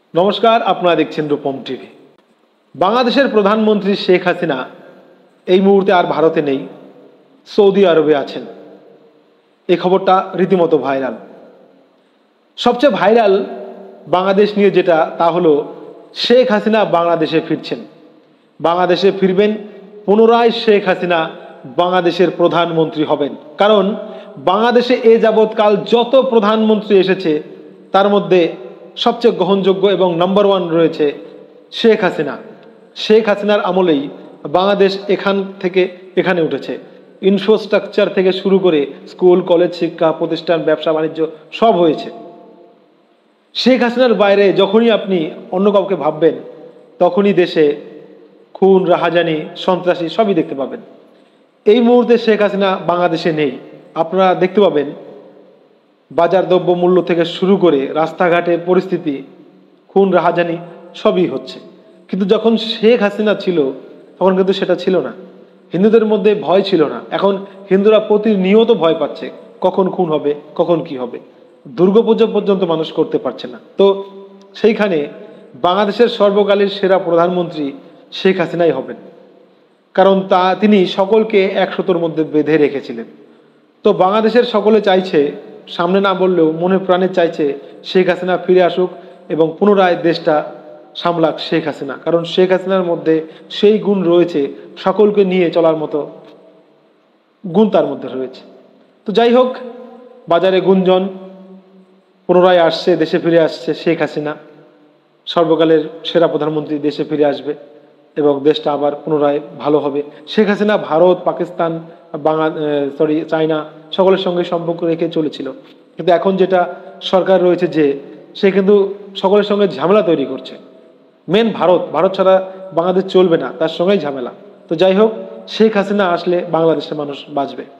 নমস্কার, আপনারা দেখছেন রূপম টিভি। বাংলাদেশের প্রধানমন্ত্রী শেখ হাসিনা এই মুহূর্তে আর ভারতে নেই, সৌদি আরবে আছেন। এই খবরটা রীতিমতো ভাইরাল। সবচেয়ে ভাইরাল বাংলাদেশ নিয়ে যেটা, তা হলো শেখ হাসিনা বাংলাদেশে ফিরছেন। বাংলাদেশে ফিরবেন, পুনরায় শেখ হাসিনা বাংলাদেশের প্রধানমন্ত্রী হবেন। কারণ বাংলাদেশে এ যাবৎকাল যত প্রধানমন্ত্রী এসেছে তার মধ্যে সবচেয়ে গ্রহণযোগ্য এবং নাম্বার ওয়ান রয়েছে শেখ হাসিনা। শেখ হাসিনার আমলেই বাংলাদেশ এখান থেকে এখানে উঠেছে। ইনফ্রাস্ট্রাকচার থেকে শুরু করে স্কুল, কলেজ, শিক্ষা প্রতিষ্ঠান, ব্যবসা বাণিজ্য সব হয়েছে। শেখ হাসিনার বাইরে যখনই আপনি অন্য কাউকে ভাববেন, তখনই দেশে খুন, রাহাজানি, সন্ত্রাসী সবই দেখতে পাবেন। এই মুহূর্তে শেখ হাসিনা বাংলাদেশে নেই। আপনারা দেখতে পাবেন বাজার দ্রব্য মূল্য থেকে শুরু করে রাস্তাঘাটের পরিস্থিতি, খুন, রাহাজানি সবই হচ্ছে। কিন্তু যখন শেখ হাসিনা ছিল তখন কিন্তু সেটা ছিল না। হিন্দুদের মধ্যে ভয় ছিল না। এখন হিন্দুরা প্রতিনিয়ত ভয় পাচ্ছে, কখন খুন হবে, কখন কি হবে। দুর্গাপূজা পর্যন্ত মানুষ করতে পারছে না। তো সেইখানে বাংলাদেশের সর্বকালের সেরা প্রধানমন্ত্রী শেখ হাসিনাই হবেন। কারণ তিনি সকলকে এক সুতোর মধ্যে বেঁধে রেখেছিলেন। তো বাংলাদেশের সকলে চাইছে, সামনে না বললেও মনে প্রাণে চাইছে শেখ হাসিনা ফিরে আসুক এবং পুনরায় দেশটা সামলাক শেখ হাসিনা। কারণ শেখ হাসিনার মধ্যে সেই গুণ রয়েছে, সকলকে নিয়ে চলার মতো গুণ তার মধ্যে রয়েছে। তো যাই হোক, বাজারে গুঞ্জন পুনরায় আসছে, দেশে ফিরে আসছে শেখ হাসিনা, সর্বকালের সেরা প্রধানমন্ত্রী দেশে ফিরে আসবে এবং দেশটা আবার পুনরায় ভালো হবে। শেখ হাসিনা ভারত, পাকিস্তান, চায়না সকলের সঙ্গে সম্পর্ক রেখে চলেছিল। কিন্তু এখন যেটা সরকার রয়েছে, যে সে কিন্তু সকলের সঙ্গে ঝামেলা তৈরি করছে। মেন ভারত ছাড়া বাংলাদেশ চলবে না, তার সঙ্গেই ঝামেলা। তো যাই হোক, শেখ হাসিনা আসলে বাংলাদেশের মানুষ বাঁচবে।